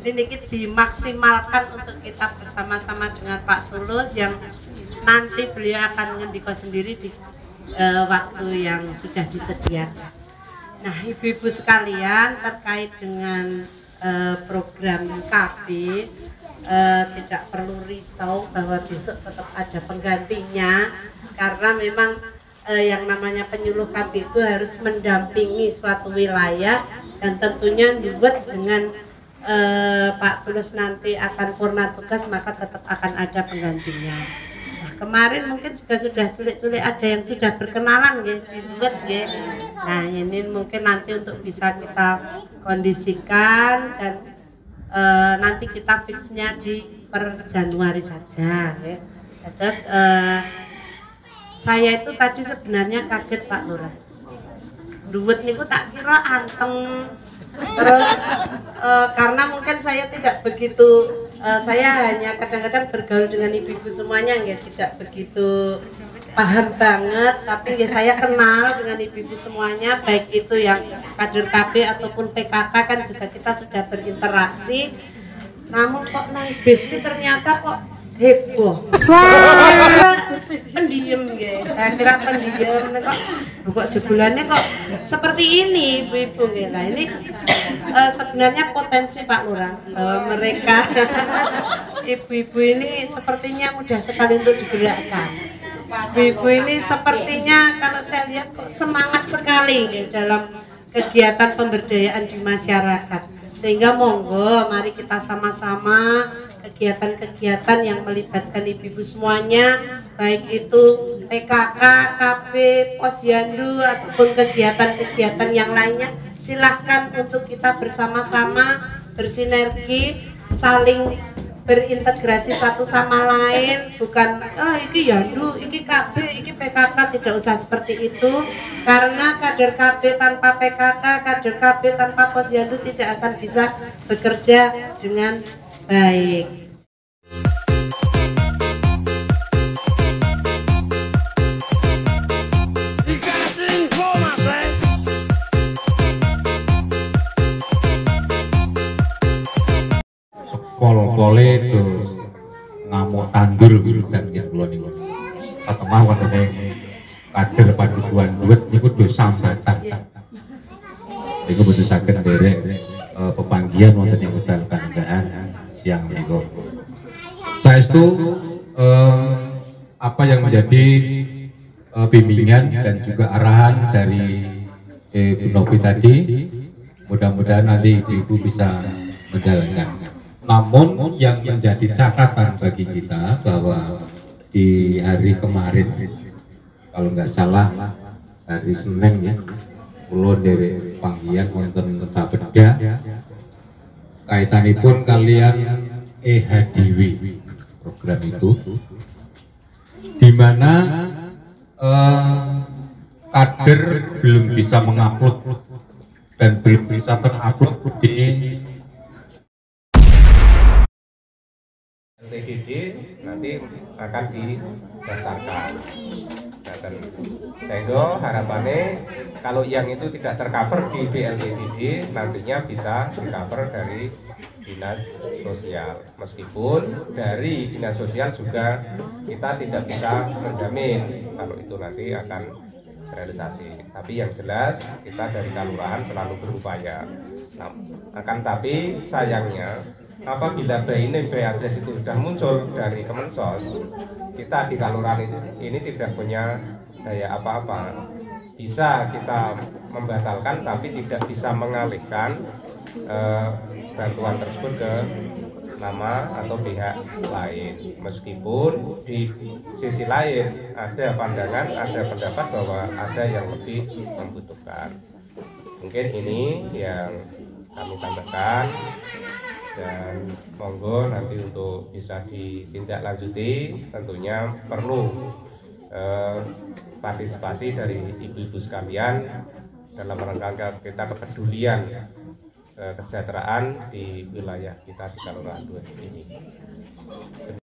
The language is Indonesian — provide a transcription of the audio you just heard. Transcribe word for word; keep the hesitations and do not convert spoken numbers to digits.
Jadi niki dimaksimalkan untuk kita bersama-sama dengan Pak Tulus yang nanti beliau akan ngendiko sendiri di uh, waktu yang sudah disediakan. Nah, ibu-ibu sekalian, terkait dengan uh, program K B, uh, tidak perlu risau bahwa besok tetap ada penggantinya, karena memang uh, yang namanya penyuluh K B itu harus mendampingi suatu wilayah, dan tentunya dibuat dengan uh, Pak Tulus nanti akan purna tugas, maka tetap akan ada penggantinya. Nah, kemarin mungkin juga sudah culik-culik ada yang sudah berkenalan ya, dibuat ya. Nah, ini mungkin nanti untuk bisa kita kondisikan dan e, nanti kita fixnya di per Januari saja ya. Terus e, saya itu tadi sebenarnya kaget Pak Lurah. Duet niku tak kira anteng. Terus e, karena mungkin saya tidak begitu Uh, saya hanya kadang-kadang bergaul dengan ibu-ibu semuanya, nggak tidak begitu paham banget, tapi nggak saya kenal dengan ibu-ibu semuanya, baik itu yang kader K B ataupun P K K kan juga kita sudah berinteraksi. Namun kok nang bis ternyata kok heboh. Pendiam nggih. Saya kira pendiam kok kok jebulannya kok seperti ini ibu-ibu nggih. Nah, ini uh, sebenarnya potensi Pak Lurah bahwa mereka ibu-ibu ini sepertinya mudah sekali untuk digerakkan. Ibu-ibu ini sepertinya kalau saya lihat kok semangat sekali ya, dalam kegiatan pemberdayaan di masyarakat. Sehingga monggo mari kita sama-sama kegiatan-kegiatan yang melibatkan ibu-ibu semuanya, baik itu P K K, K B, Posyandu ataupun kegiatan-kegiatan yang lainnya, silahkan untuk kita bersama-sama bersinergi, saling berintegrasi satu sama lain, bukan ah iki Yandu, iki K B, iki P K K, tidak usah seperti itu, karena kader K B tanpa P K K, kader K B tanpa Posyandu tidak akan bisa bekerja dengan baik. Kol-kole terus ngamuk tandur gitu dan yang dua nih satu mah katanya kader paduan duit itu dosa sambatan itu betul sakit derek pepanggian wonten yang utal kandahan siang niku. Saya itu eh, apa yang menjadi eh, bimbingan dan juga arahan dari eh, Bu Novi tadi, mudah-mudahan nanti ibu-ibu bisa menjalankan. Namun yang menjadi catatan bagi kita bahwa di hari kemarin, kalau nggak salah hari Senin ya, ulun dari panggian wonten Bapeda, kaitanipun kalian E H D W program itu, di mana eh, kader belum bisa mengupload dan belum bisa terupload di L T D D nanti akan didaftarkan. Dan sehingga harapannya kalau yang itu tidak tercover di B L T D D nantinya bisa di-cover dari dinas sosial. Meskipun dari dinas sosial juga kita tidak bisa menjamin kalau itu nanti akan realisasi. Tapi yang jelas kita dari kelurahan selalu berupaya. Nah, akan tapi sayangnya apabila B I N I B A D E S itu sudah muncul dari Kemensos, kita di kelurahan ini, ini tidak punya daya apa-apa. Bisa kita membatalkan tapi tidak bisa mengalihkan eh, bantuan tersebut ke nama atau pihak lain. Meskipun di sisi lain ada pandangan, ada pendapat bahwa ada yang lebih membutuhkan. Mungkin ini yang kami tambahkan. Dan monggo nanti untuk bisa ditindaklanjuti tentunya perlu eh, partisipasi dari ibu-ibu sekalian dalam rangka kita kepedulian eh, kesejahteraan di wilayah kita di Kelurahan Duet ini.